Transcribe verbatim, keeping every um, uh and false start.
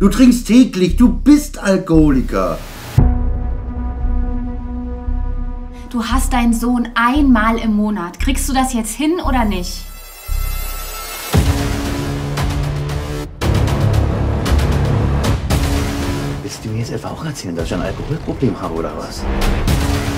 Du trinkst täglich, du bist Alkoholiker. Du hast deinen Sohn einmal im Monat. Kriegst du das jetzt hin oder nicht? Willst du mir jetzt etwa auch erzählen, dass ich ein Alkoholproblem habe oder was?